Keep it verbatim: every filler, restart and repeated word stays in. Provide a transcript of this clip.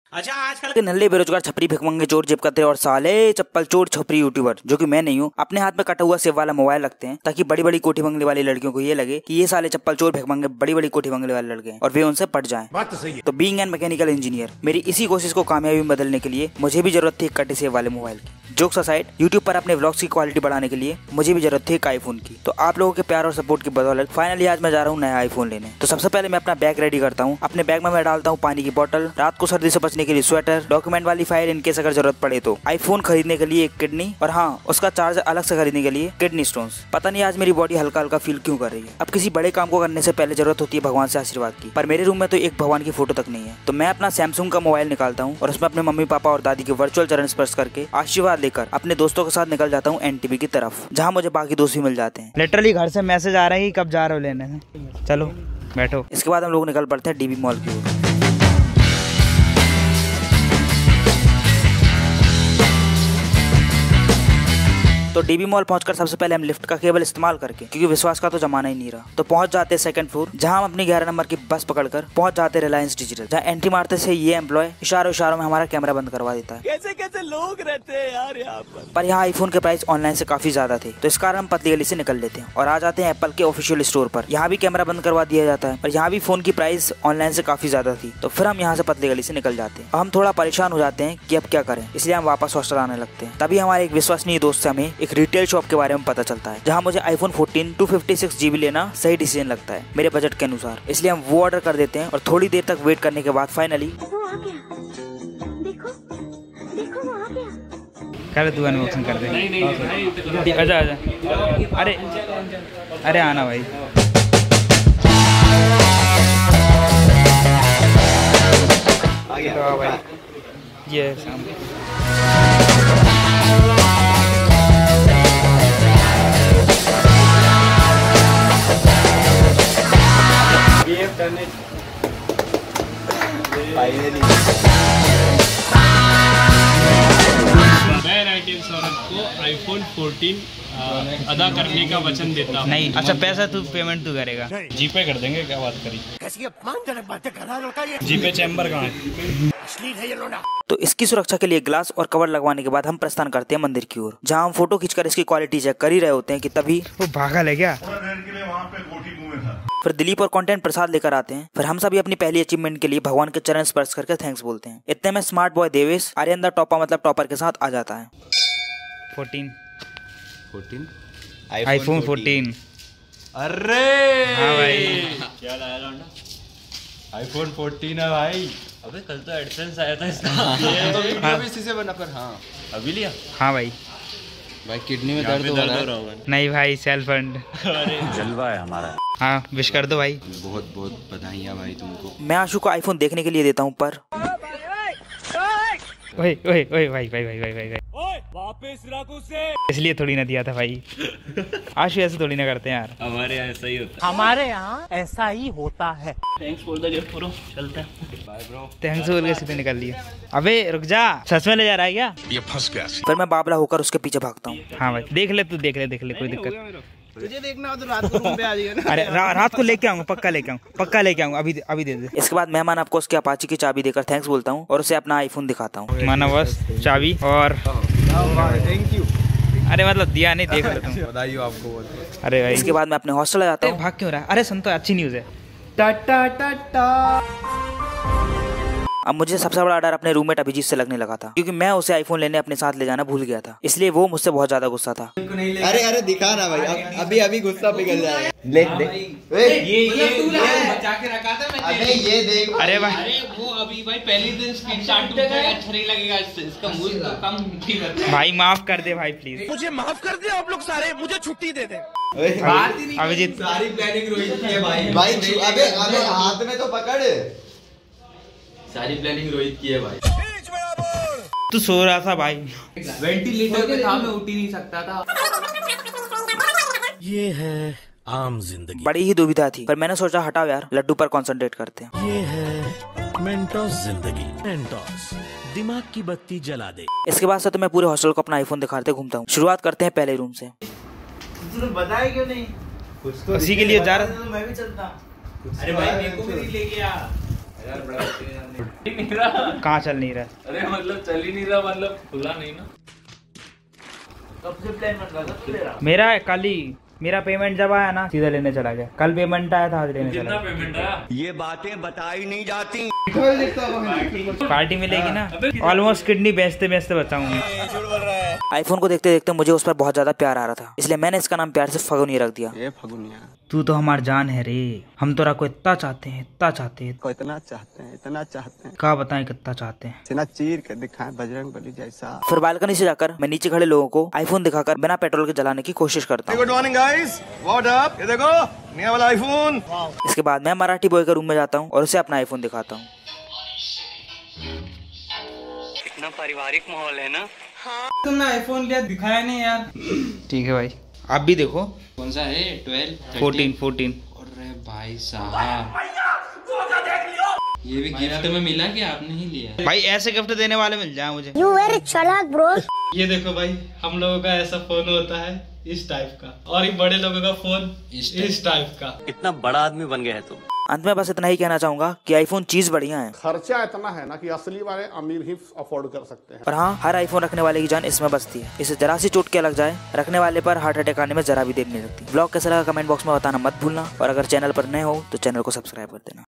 अच्छा आजकल के नल्ले बेरोजगार छपरी भिखमंगे चोर जेब कतरे और साले चप्पल चोर छपरी यूट्यूबर जो कि मैं नहीं हूँ अपने हाथ में कटा हुआ सेब वाला मोबाइल रखते हैं ताकि बड़ी बड़ी कोठी बंगले वाली लड़कियों को ये लगे कि ये साले चप्पल चोर भिखमंगे बड़ी बड़ी कोठी बंगले वाले लड़के हैं और वे उनसे पट जाएं। बात तो सही है। तो बीइंग एन मैकेनिकल इंजीनियर मेरी इसी कोशिश को कामयाबी में बदलने के लिए मुझे भी जरूरत थी एक कटे सेब वाले मोबाइल की। जोक्स असाइड, यूट्यूब पर अपने व्लॉग्स की क्वालिटी बढ़ाने के लिए मुझे भी जरूरत थी एक आईफोन की। तो आप लोगों के प्यार और सपोर्ट की बदौलत फाइनली आज मैं जा रहा हूँ नया आईफोन लेने। तो सबसे पहले मैं अपना बैग रेडी करता हूँ। अपने बैग में मैं डालता हूँ पानी की बोतल, रात को सर्दी से बचने के लिए स्वेटर, डॉक्यूमेंट वाली फाइल इनकेस अगर जरूरत पड़े तो, आईफोन खरीदने के लिए एक किडनी और हाँ उसका चार्ज अलग से खरीदने के लिए किडनी स्टोन्स। पता नहीं आज मेरी बॉडी हल्का हल्का फील क्यों कर रही है। अब किसी बड़े काम को करने से पहले जरूरत होती है भगवान से आशीर्वाद की, पर मेरे रूम में तो एक भगवान की फोटो तक नहीं है। तो मैं अपना सैमसंग का मोबाइल निकालता हूँ और उसमें अपने मम्मी पापा और दादी के वर्चुअल चरण स्पर्श करके आशीर्वाद लेकर अपने दोस्तों के साथ निकल जाता हूँ एनटीबी की तरफ, जहाँ मुझे बाकी दोस्त भी मिल जाते हैं। लिटरली घर से मैसेज आ रहा है कि कब जा रहे हो लेने। चलो बैठो। इसके बाद हम लोग निकल पड़ते हैं डीबी मॉल की ओर। तो डीबी मॉल पहुंचकर सबसे पहले हम लिफ्ट का केवल इस्तेमाल करके, क्योंकि विश्वास का तो जमाना ही नहीं रहा, तो पहुंच जाते हैं सेकंड फ्लोर, जहां हम अपनी ग्यारह नंबर की बस पकड़कर पहुंच जाते हैं रिलायंस डिजिटल, जहां एंट्री मारते से ये एम्प्लॉय इशारों इशारों में हमारा कैमरा बंद करवा देता है। कैसे कैसे लोग रहते हैं यार यहाँ पर। पर यहाँ आईफोन के प्राइस ऑनलाइन से काफी ज्यादा थे, तो इस कारण हम पतली गली से निकल लेते हैं और आ जाते हैं एप्पल के ऑफिशियल स्टोर पर। यहाँ भी कैमरा बंद करवा दिया जाता है, पर यहाँ भी फोन की प्राइस ऑनलाइन से काफी ज्यादा थी, तो फिर हम यहाँ से पतली गली से निकल जाते हैं। हम थोड़ा परेशान हो जाते हैं कि अब क्या करें, इसलिए हम वापस हॉस्टल आने लगते हैं। तभी हमारे एक विश्वसनीय दोस्त से हमें एक रिटेल शॉप के बारे में पता चलता है, जहां मुझे iPhone fourteen two fifty six GB लेना सही डिसीजन लगता है मेरे बजट के अनुसार। इसलिए हम वो ऑर्डर कर देते हैं और थोड़ी देर तक वेट करने के बाद फाइनली वो आ गया। देखो देखो वो आ गया। कर तू अनबॉक्सिंग कर दे। नहीं नहीं आजा आजा। अरे अरे आना भाई। तो भाई ये मैं राइटिंग सौरभ को आईफोन फोर्टीन अदा करने का वचन देता हूँ। नहीं, अच्छा पैसा तू पेमेंट तू करेगा। जीपे कर देंगे, क्या बात करी। कैसी अपमानजनक बातें कर रहा है लड़का ये। जीपे चैम्बर कहाँ है? अश्लील है ये लोना। तो इसकी सुरक्षा के लिए ग्लास और कवर लगवाने के बाद हम प्रस्थान करते हैं मंदिर की ओर, जहां हम फोटो खींचकर इसकी क्वालिटी चेक कर ही रहे होते हैं कि तभी वो भागा ले गया। फिर दिलीप और कंटेंट प्रसाद लेकर आते हैं। फिर हम सभी अपनी पहली अचीवमेंट के लिए भगवान के चरण स्पर्श करके थैंक्स बोलते हैं। इतने में smart boy Devesh Aryan the topper मतलब टॉपर के साथ आ जाता है। Fourteen fourteen iPhone fourteen. अरे हाँ भाई, क्या लाया लौंडा? आईफोन फोर्टीन है भाई। अबे कल तो एडसेंस आया था इसका। हाँ। अभी इसी से बना पर हाँ अभी लिया। हाँ भाई। भाई किडनी में दर्द हो रहा है। नहीं भाई, सेल्फ फंड जलवा है हमारा। हाँ विश कर दो भाई। बहुत बहुत बधाइयाँ भाई तुमको। मैं आशु को आईफोन देखने के लिए देता हूँ, पर ओए ओए ओए भाई भाई भाई भाई भाई भाई वापस रख उसे। इसलिए थोड़ी ना दिया था भाई। आशु ऐसे थोड़ी ना करते हैं यार। हमारे यहाँ ऐसा ही होता हमारे यहाँ ऐसा ही होता है। Thanks for the gift bro, चलते हैं। Bye bro. थैंक्स बोल के सीधे निकल लिए। अबे रुक जा, सच में ले जा रहा है क्या? ये फंस गया। फिर मैं बाबला होकर उसके पीछे भागता हूँ। हाँ भाई देख ले, तू देख ले देख ले, कोई दिक्कत। तुझे देखना हो तो रात को रूम पे आ जाइए ना। अरे रा, रात को लेके आऊंगा, पक्का लेके आऊंगा, पक्का लेके आऊंगा। अभी अभी दे दे। इसके बाद मेहमान आपको उसके अपाची की चाबी देकर थैंक्स बोलता हूँ और उसे अपना आईफोन दिखाता हूँ। माना बस चाबी और थैंक यू। अरे मतलब दिया नहीं, देख ले तुम। बधाई हो आपको बहुत। अरे भाई इसके बाद मैं अपने हॉस्टल आ जाता अरे हूँ। भाग क्यों रहा है? अरे सुन तो, अच्छी न्यूज़ है। टा टा टा टा। अब मुझे सबसे बड़ा डर अपने रूममेट अभिजीत से लगने लगा था, क्योंकि मैं उसे आईफोन लेने अपने साथ ले जाना भूल गया था, इसलिए वो मुझसे बहुत ज्यादा गुस्सा था। अरे अरे दिखा ना भाई, अब, अभी अभी गुस्सा पिघल जाएगा। ले दे। ये ये ये बचा के रखा था मैं। अबे ये देख। अरे भाई अरे वो अभी भाई पहली दिन स्क्रीन शॉट टूटेगा, अच्छा नहीं लगेगा इससे। इसका मूल तो कम ही करता है। भाई माफ कर दे भाई प्लीज। मुझे माफ कर दे आप लोग सारे, मुझे छुट्टी दे दे। अभिजीत सारी प्लानिंग रोहित की है भाई। भाई अबे अबे हाथ में तो पकड़। सारी प्लानिंग रोहित की है भाई। तू सो रहा था भाई। वेंटिलेटर पे था, मैं उठ ही नहीं सकता था। ये है आम जिंदगी। बड़ी ही दुविधा थी, पर मैंने सोचा हटाओ यार, लड्डू पर कंसंट्रेट करते हैं। ये है मेंटोस जिंदगी। मेंटोस दिमाग की बत्ती जला दे। इसके बाद से तो मैं पूरे हॉस्टल को अपना आईफोन दिखाते घूमता हूँ। शुरुआत करते हैं पहले रूम से। तूने बताया क्यों नहीं? उसी के लिए जा रहा। मैं भी चलता। अरे भाई मेरे को भी ले गया। नहीं रहा। कहाँ चल नहीं रहा? अरे मतलब चल ही नहीं रहा, मतलब खुला नहीं ना। कब से प्लान बन रहा था, कब ले रहा? मेरा कल ही मेरा पेमेंट जब आया ना सीधा लेने चला गया। कल पेमेंट आया था, आज लेने चला कितना गया। पेमेंट आया? ये बातें बताई नहीं जाती। पार्टी मिलेगी ना। ऑलमोस्ट किडनी बेचते बेचते बचाऊंगी। आईफोन को देखते देखते मुझे उस पर बहुत ज्यादा प्यार आ रहा था, इसलिए मैंने इसका नाम प्यार से फगुनी रख दिया। ये फगुनिया तू तो हमार जान है रे। हम तोरा को इतना चाहते हैं, इतना चाहते हैं, को इतना चाहते हैं, इतना चाहते हैं, का बताएं कितना चाहते हैं। सीना चीर के दिखाएं बजरंग बली जैसा। फिर बालकनी से जाकर मैं नीचे खड़े लोगों को आईफोन दिखाकर बिना पेट्रोल के जलाने की कोशिश करता हूँ। Good morning guys, what up? ये देखो नया वाला आईफोन। इसके बाद मैं मराठी बॉय के रूम में जाता हूँ और उसे अपना आईफोन दिखाता हूँ। कितना पारिवारिक माहौल है ना। तुमने आईफोन लिया, दिखाया नहीं यार। ठीक है भाई, आप भी देखो। कौन सा है? ट्वेल्व फोर्टीन फोर्टीन अरे भाई साहब, ये भी गिफ्ट में मिला कि आपने ही लिया? भाई ऐसे गिफ्ट देने वाले मिल जाए मुझे। You very चालाक ब्रो। ये देखो भाई, हम लोगों का ऐसा फोन होता है इस टाइप का, और ये बड़े लोगों का फोन इस इस टाइप का। इतना बड़ा आदमी बन गया है तुम। अंत में बस इतना ही कहना चाहूंगा कि आईफोन चीज बढ़िया है, खर्चा इतना है ना कि असली वाले अमीर ही अफोर्ड कर सकते हैं। और हाँ, हर आईफोन रखने वाले की जान इसमें बसती है। इसे जरा सी चोट क्या लग जाए, रखने वाले पर हार्ट अटैक आने में जरा भी देर नहीं लगती। ब्लॉग कैसा लगा कमेंट बॉक्स में बताना मत भूलना, और अगर चैनल पर नए हो तो चैनल को सब्सक्राइब कर देना।